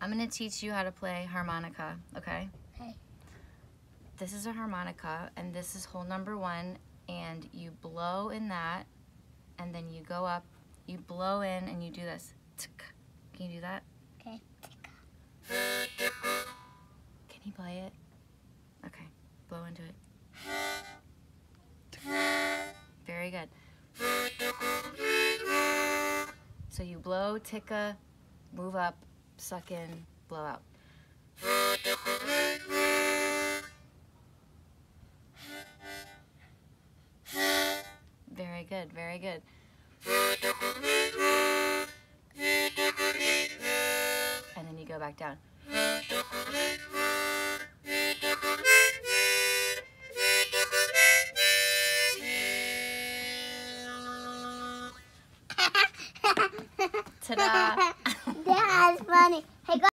I'm going to teach you how to play harmonica, okay? Okay. This is a harmonica, and this is hole number 1, and you blow in that, and then you go up, you blow in, and you do this. TICKA. Can you do that? Okay. Can you play it? Okay, blow into it. Very good. So you blow, TICKA, move up, suck in, blow out. Very good, very good. And then you go back down. Ta-da! That's funny.